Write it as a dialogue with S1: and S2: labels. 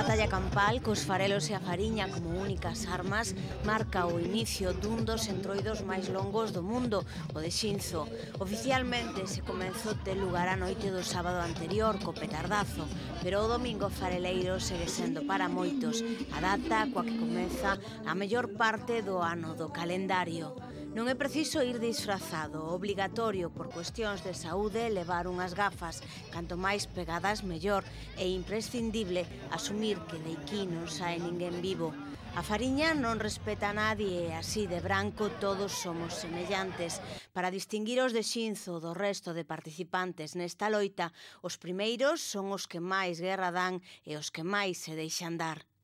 S1: batalla campal, cos farelos e a fariña como únicas armas, marca o inicio dun dos entroidos máis longos do mundo, o de Xinzo. Oficialmente se comezou ter lugar a noite do sábado anterior, co petardazo, pero o domingo fareleiro segue sendo para moitos a data coa que comeza a mellor parte do ano do calendario. Non é preciso ir disfrazado, obrigatorio por cuestións de saúde levar unhas gafas, canto máis pegadas mellor, e imprescindible asumir que de aquí non sae ninguén vivo. A fariña non respeta a nadie e así de branco todos somos semellantes. Para distinguir os de Xinzo do resto de participantes nesta loita, os primeiros son os que máis guerra dan e os que máis se deixan dar.